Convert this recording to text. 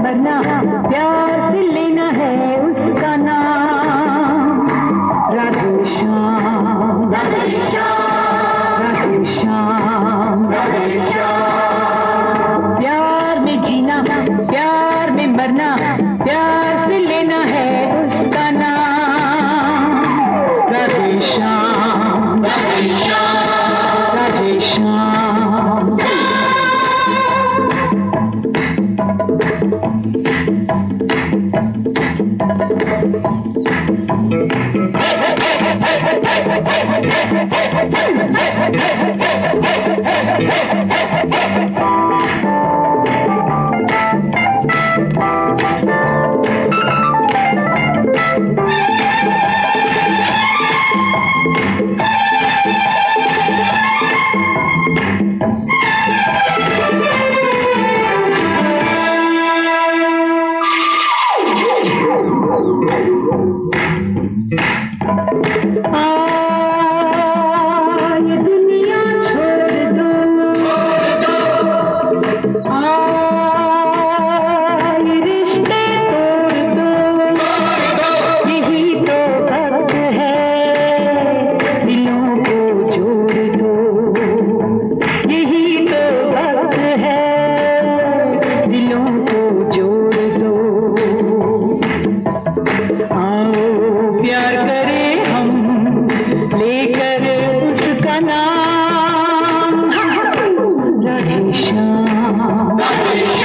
मरना, प्यार से लेना है उसका नाम। राधे श्याम, राधे श्याम, राधे श्याम, राधे श्याम। प्यार में जीना, प्यार में मरना, प्यार से लेना है उसका नाम। राधे श्याम, राधे श्याम, राधे श्याम। राधे श्याम, राधे